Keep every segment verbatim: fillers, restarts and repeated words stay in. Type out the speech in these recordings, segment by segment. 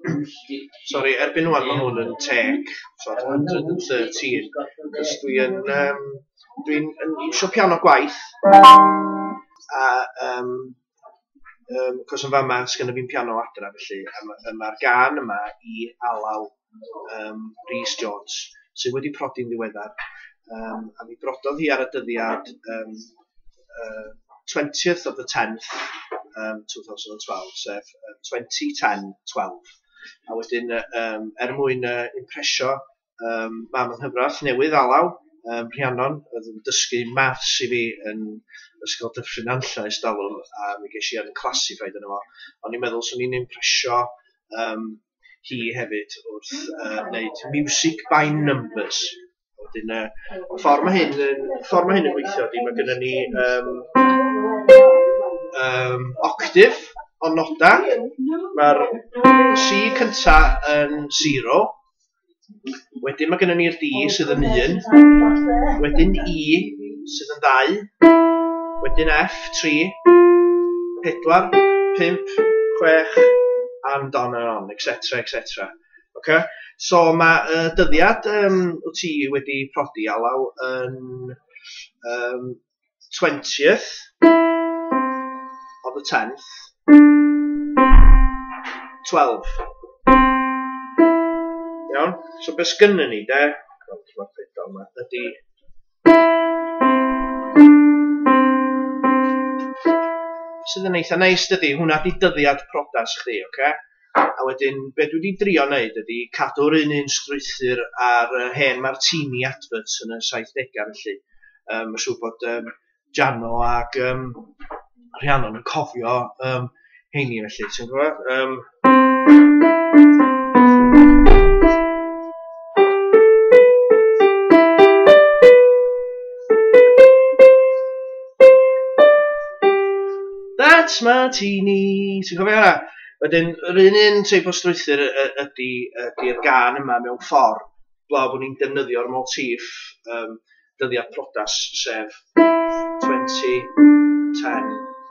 Sorry, erbyn wan mae hwn yn tec, so one hundred and thirteen, cos dwi'n um, dwi'n iwsio piano gwaith, a um, um, cos yn fama sgynna fi'n piano adra, felly mae'r ma gân yma i Alaw um, Rhys Jones, sydd wedi prodi'n ddiweddar, um, a mi brododd hi ar y dyddiad um, uh, twentieth of the tenth, um, two thousand twelve, sef uh, twenty ten twelve. A wedyn, um, er mwyn uh, impresio um, mam yn hyfrath newydd Alaw, um, Rhiannon, oedd yn dysgu maths i fi yn ysgol Dyffryn Nantlle Talwm, a mi ges i yn classified yno fo. Ond i'n meddwl swn i'n impresio um, hi hefyd wrth uh, wneud music by numbers. Wedyn, uh, ffordd mae hyn yn, ffordd mae hyn yn gweithio di, mae gennym ni um, um, octave o noda. Mae'r C cynta yn zero. Wedyn mae gennym ni'r D sydd yn un. Wedyn E sydd yn ddau. Wedyn F, tri. Pedwar, pump, chwech, and on and on, et cetera, et cetera. Okay? So mae uh, dyddiad um, wyt ti wedi prodi Alaw yn um, twentieth of the tenth, twelve. Iawn? So beth sgynny ni, de? Mae'r pedal yma, ydy... Sydd yn eitha neis dydy, hwnna di dyddiad prodas chdi, oce? Okay? A wedyn, be dwi wedi drio wneud ydy cadw'r un un strwythyr ar uh, hen Martini adverts yn y saithdegau, felly. Um, Mae'n siŵr bod um, Jano ac um, Rhiannon yn cofio um, heini, felly, ti'n gwybod? Um, That's Martini, ti'n cofio hwnna? Wedyn, yr un un teip o strwythyr ydy'r gân yma mewn ffordd, blaw bod ni'n defnyddio'r motif um, dyddiad prodas, sef twenty ten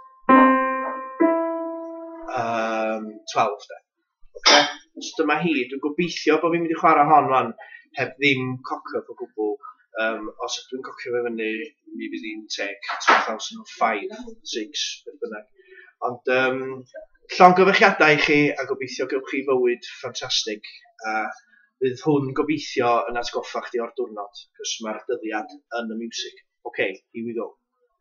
twelve, de. Okay? So dyma hi, dwi'n gobeithio bod fi'n mynd i chwarae hon wan heb ddim cock-up o gwbl. Um, os ydw dwi'n cocio fe fyny, mi fydd hi'n teg two thousand five, six, beth bynnag. Ond um, llongyfarchiadau i chi, a gobeithio gewch chi fywyd ffantastig. A fydd hwn gobeithio yn atgoffa chdi o'r diwrnod, cos mae'r dyddiad yn y music. OK, here we go.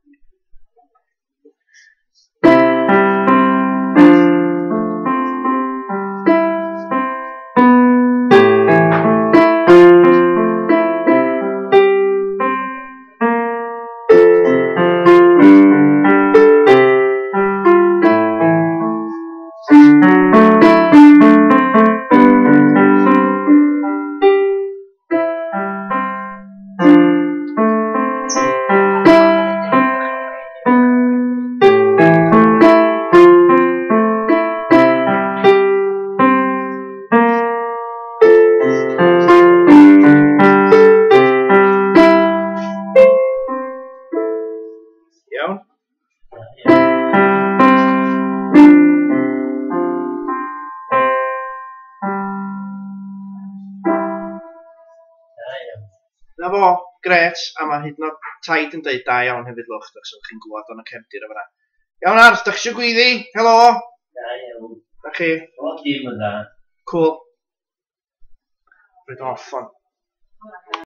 Na fo, gret, a mae hyd yn oed taid yn deud da iawn hefyd lwch, ac so chi'n gwybod o'n y cefndir o fyna. Iawn ar, da chi eisiau gwyddi? Helo? Da iawn. Da chi? O, dim yn dda. Cool. Rhaid off on.